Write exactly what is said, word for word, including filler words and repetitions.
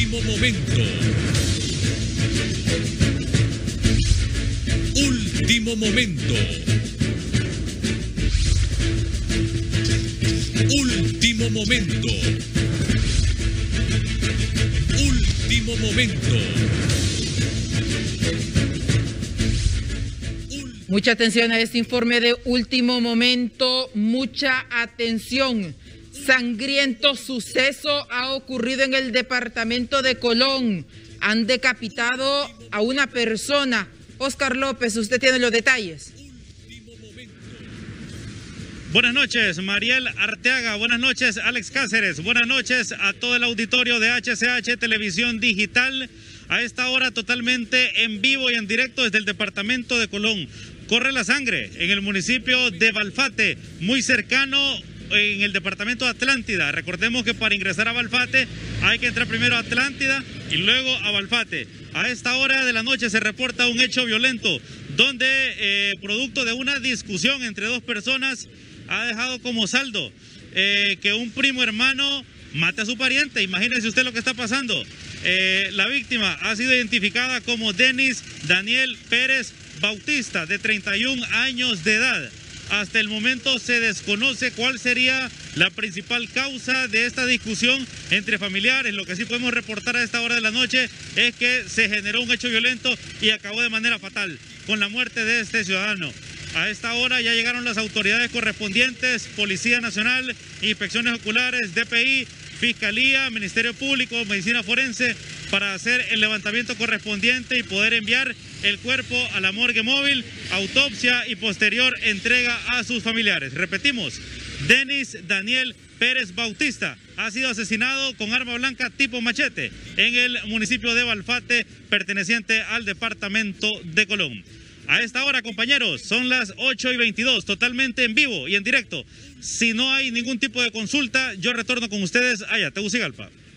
Último momento. Último momento. Último momento. Último momento. Mucha atención a este informe de último momento, mucha atención. Sangriento suceso ha ocurrido en el departamento de Colón. Han decapitado a una persona. Oscar López, usted tiene los detalles. Buenas noches, Mariel Arteaga. Buenas noches, Alex Cáceres. Buenas noches a todo el auditorio de H C H Televisión Digital. A esta hora totalmente en vivo y en directo desde el departamento de Colón. Corre la sangre en el municipio de Balfate, muy cercano en el departamento de Atlántida. Recordemos que para ingresar a Balfate hay que entrar primero a Atlántida y luego a Balfate. A esta hora de la noche se reporta un hecho violento donde, eh, producto de una discusión entre dos personas, ha dejado como saldo eh, que un primo hermano mate a su pariente. Imagínese usted lo que está pasando. Eh, la víctima ha sido identificada como Denis Daniel Pérez Bautista, de treinta y un años de edad. Hasta el momento se desconoce cuál sería la principal causa de esta discusión entre familiares. Lo que sí podemos reportar a esta hora de la noche es que se generó un hecho violento y acabó de manera fatal con la muerte de este ciudadano. A esta hora ya llegaron las autoridades correspondientes, Policía Nacional, Inspecciones Oculares, D P I, Fiscalía, Ministerio Público, Medicina Forense, para hacer el levantamiento correspondiente y poder enviar el cuerpo a la morgue móvil, autopsia y posterior entrega a sus familiares. Repetimos, Denis Daniel Pérez Bautista ha sido asesinado con arma blanca tipo machete en el municipio de Balfate, perteneciente al departamento de Colón. A esta hora, compañeros, son las ocho y veintidós, totalmente en vivo y en directo. Si no hay ningún tipo de consulta, yo retorno con ustedes allá, Tegucigalpa.